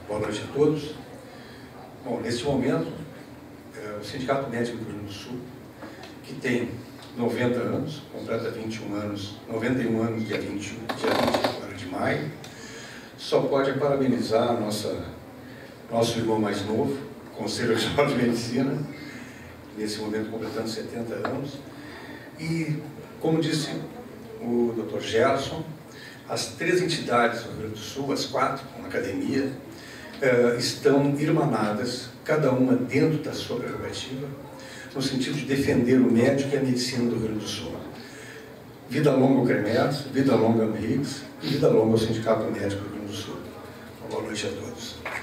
Boa noite a todos. Bom, neste momento, o Sindicato Médico do Rio Grande do Sul, que tem 90 anos, completa 91 anos, dia 20 agora de maio, só pode parabenizar nosso irmão mais novo, Conselho Regional de Medicina, nesse momento completando 70 anos. E, como disse o Dr. Gerson, as 3 entidades do Rio Grande do Sul, as 4, com a academia, estão irmanadas, cada uma dentro da sua prerrogativa, no sentido de defender o médico e a medicina do Rio Grande do Sul. Vida longa ao CREMERS, vida longa ao MRIGS e vida longa ao Sindicato Médico do Rio Grande do Sul. Boa noite a todos.